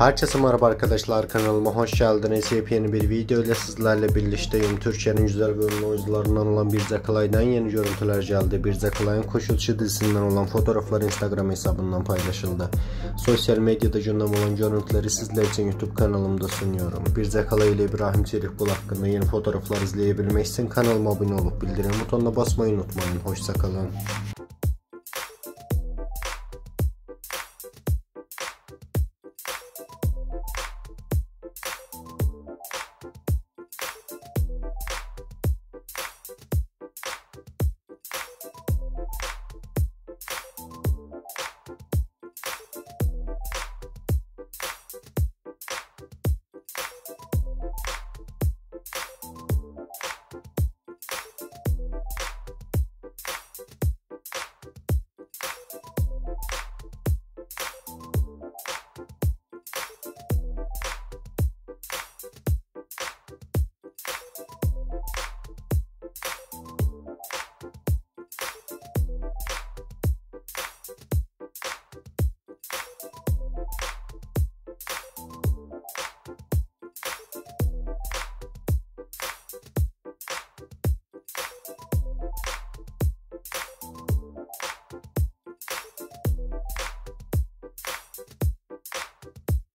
Herkese merhaba arkadaşlar, kanalıma hoş geldiniz. Yepyeni bir video ile sizlerle birlikteyim. Türkiye'nin güzel ve ünlü oyuncularından olan Birce Kalay'dan yeni görüntüler geldi. Birce Kalay'ın Koşulçu dizisinden olan fotoğraflar Instagram hesabından paylaşıldı. Sosyal medyada gündem olan görüntüleri sizler için YouTube kanalımda sunuyorum. Birce Kalay ile İbrahim Çelikbul hakkında yeni fotoğraflar izleyebilmek için kanalıma abone olup bildirim butonuna basmayı unutmayın. Hoşça kalın.